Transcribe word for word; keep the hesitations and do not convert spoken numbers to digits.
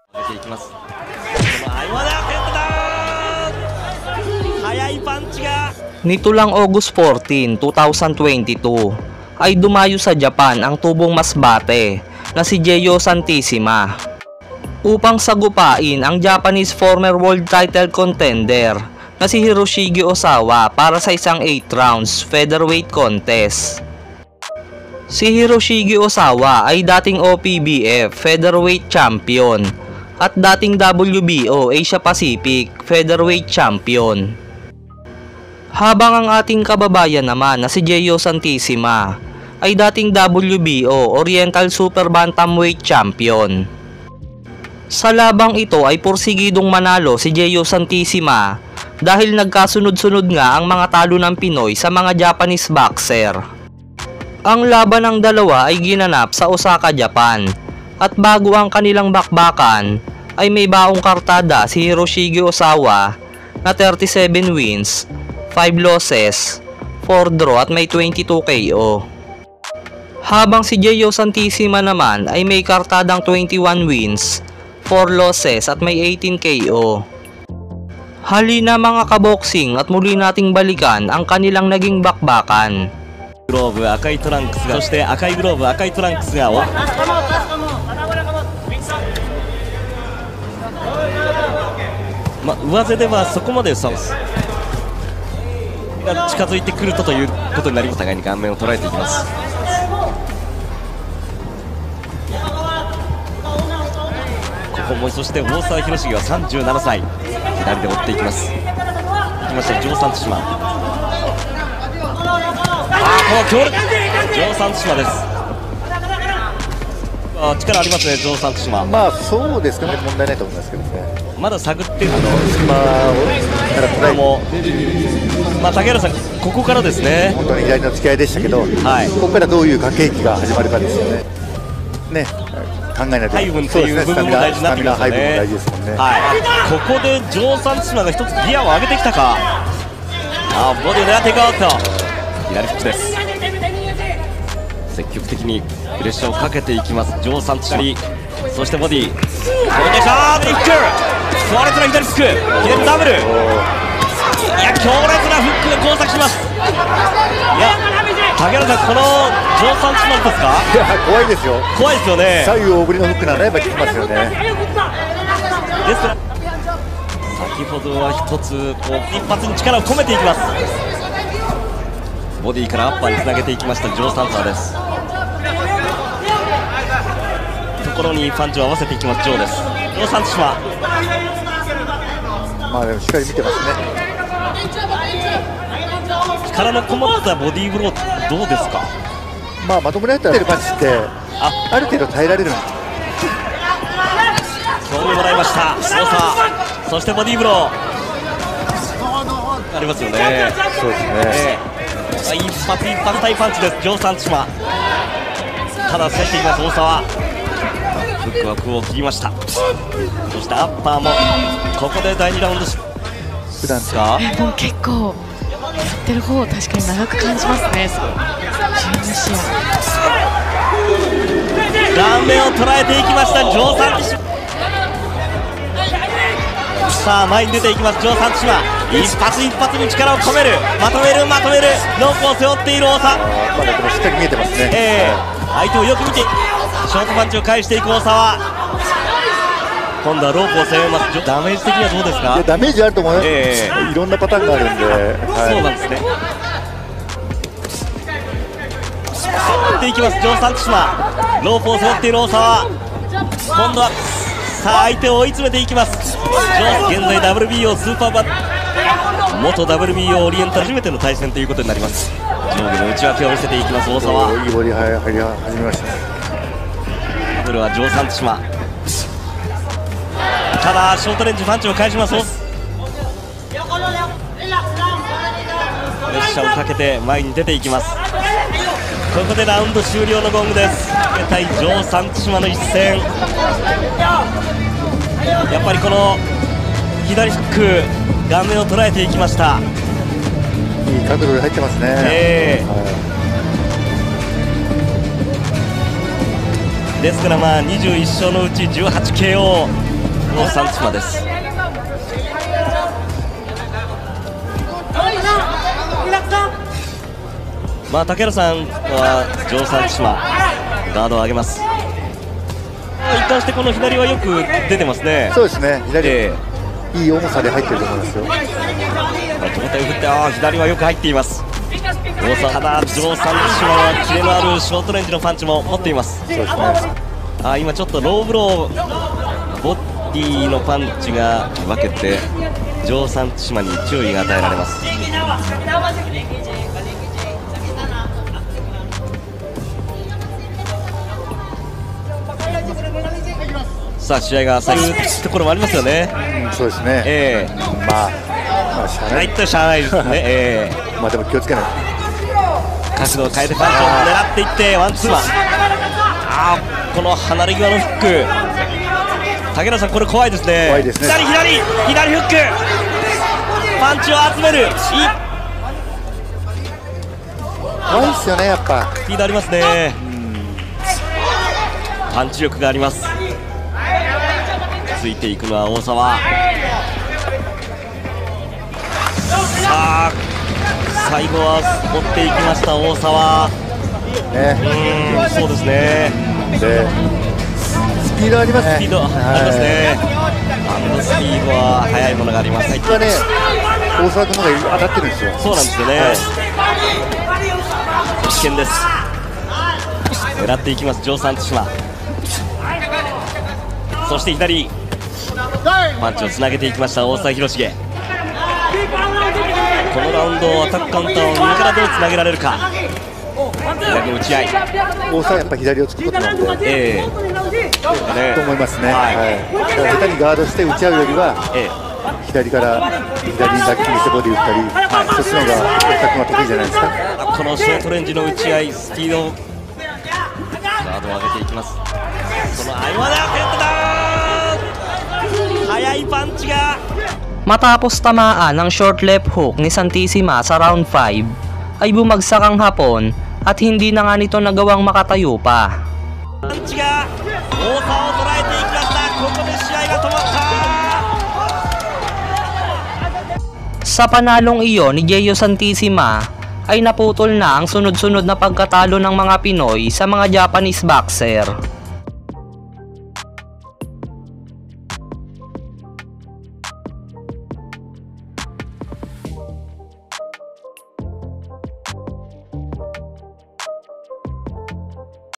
上げていきます。この相和田速いパンチが Nito lang August fourteen, twenty twenty-two ay dumayo sa Japan ang tubong masbate na si Jeyo Santissima upang sagupain ang Japanese former world title contender na si Hiroshige Osawa para sa isang eight rounds featherweight contest. Si Hiroshige Osawa ay dating O P B F featherweight champion at dating W B O Asia Pacific featherweight champion. Habang ang ating kababayan naman na si Jeyo Santissima ay dating W B O Oriental Super Bantamweight Champion. Sa labang ito ay porsigidong manalo si Jeyo Santissima dahil nagkasunod-sunod nga ang mga talo ng Pinoy sa mga Japanese boxer. Ang laban ng dalawa ay ginanap sa Osaka, Japan, at bago ang kanilang bakbakan ay may baong kartada si Hiroshige Osawa na thirty-seven wins, five losses, four draw at may twenty-two K O. Habang si Jeyo Santissima naman ay may kartadang twenty-one wins, four losses at may eighteen K O. Halina mga kaboksing at muli nating balikan ang kanilang naging bakbakan. グローブ赤いトランクスが、そして赤いグローブ赤いトランクスがま、上背ではそこまでさが近づいてくるとということになり、お互いに顔面を捉えていきます。ここも、そして大沢広重はさんじゅうななさい、左で追っていきます。いきました、ジョー・サントシマ。あー、この強烈ジョー・サントシマです。あ、力ありますね、ジョー・サントシマ。 まあそうですかね、問題ないと思いますけどね。 まだ探ってるの隙間をからトライも、まあ、竹原さん、ここからですね。 本当に左の突き合いでしたけど、はい、ここからどういう駆け引きが始まるかですよね。ね、考えないと。 配分っていう部分も大事になってきますよね。 配分も大事ですもんね。 はい、ここでジョー・サントシマが一つギアを上げてきたか。あ、ボディを狙っていこうと。左フックです。積極的にプレッシャーをかけていきますジョー・サントシマ。そしてボディ、これでシャープフック、強烈な左フック、左ダブル。いや、強烈なフックが交錯します。いや、竹原さん、このジョー・サントシマですか。 いや、怖いですよ。 怖いですよね。 左右大振りのフックならやっぱ効きますよね。 ですから先ほどは一つこう一発に力を込めていきます。ボディからアッパーにつなげていきましたジョー・サントシマです。ところにパンチを合わせていきますジョーです。ジョー・サントシマ、 まあでもしっかり見てますね。 力のこもったボディーブローどうですか。 まあまともにやったらパンチってあある程度耐えられるんです。 興味もらいました大沢、そしてボディーブローありますよね。 そうですね、 えー、一発一発対パンチですジョー・サントシマ。ただ競っています大沢、フック枠を切りました。そしてアッパーもここでだいにラウンド。 普段ですか。 もう結構やってる方を確かに長く感じますね。すごいじゅうに試合顔面を捉えていきましたジョー・サントシマ。さあ前に出ていきますジョー・サントシマ。一発一発に力を込める、まとめるまとめる、ロープを背負っている大沢。 まあでもしっかり見えてますね。 えー、相手をよく見てショートパンチを返していく大沢。今度はロープを攻めます。ダメージ的にはどうですか。 いやダメージあると思います、 えー、 いろんなパターンがあるんで、はい、 そうなんですね。攻っていきますジョー・サントシマ。ロープを背負っている大沢。今度はさあ相手を追い詰めていきますジョー。現在 ダブリュービーオー スーパーバッ元 ダブリュービーオー オリエンタル初めての対戦ということになります。上下の内訳を見せていきます大沢。 いいボディ入り始めましたね。 ダブルはジョー・サントシマ。ただショートレンジパンチを返します。プレッシャーをかけて前に出ていきます。ここでラウンド終了のゴングです。対ジョー・サントシマの一戦、やっぱりこの左フック顔面を捉えていきました。 いい角度で入ってますね。 えーはい、ですからまあにじゅういっ勝のうちじゅうはち ケーオー、 のサンチマです。まあ竹原さんはジョー・サンチマガードを上げます。一貫してこの左はよく出てますね。 そうですね、左、 えいい重さで入ってると思いますよ。 ー、上体を振って、あー左はよく入っています。大沢、ただジョー・サンチマはキレのあるショートレンジのパンチも持っています。 そうですね。 あ今ちょっとローブローボディのパンチが分けてジョー・サンチマに注意が与えられます。さあ試合がそういうところもありますよね。 うん、そうですね。 ええまあ、まあ、しゃあな。 ないいとしゃあないですね。ええまあでも気をつけない。 角度を変えてパンチを狙っていってワンツーマン。あーこの離れ際のフック、竹原さんこれ怖いですね。 怖いですね。 左左左フック、パンチを集める、いい怖いですよね、やっぱ。 スピードありますね。パンチ力があります。ついていくのは大沢。さあ最後は持っていきました大沢。 ね、 うーんそうですね。 でスピードありますね。 スピードありますね。ハンドスピードは速いものがあります。 これはね、大沢君の方が当たってるんですよ。 そうなんですよね。危険です。狙っていきますジョー・サンチマ。そして左パンチをつなげていきました大沢広重。このラウンドアタックカウンターを右からどうつなげられるか。左の打ち合い、 大沢やっぱ左をつくことなんで、 ええねと思いますね。 はいはい、だから下手にガードして打ち合うよりは、 ええ左から左にラッキーにしてボディ打ったり、はい、そっちの方が大沢君は得意じゃないですか。 このショートレンジの打ち合い、スピードガードを上げていきます。その合間で当てた、速いパンチが。 Matapos tamaan ng short left hook ni Santissima sa round five, ay bumagsak ang Hapon at hindi na nga nito nagawang makatayo pa. パンチが大沢を捉えていきました。ここで試合が止まった。 Sa panalong iyon ni Jeyo Santissima, ay naputol na ang sunod-sunod na pagkatalo ng mga Pinoy sa mga Japanese boxer.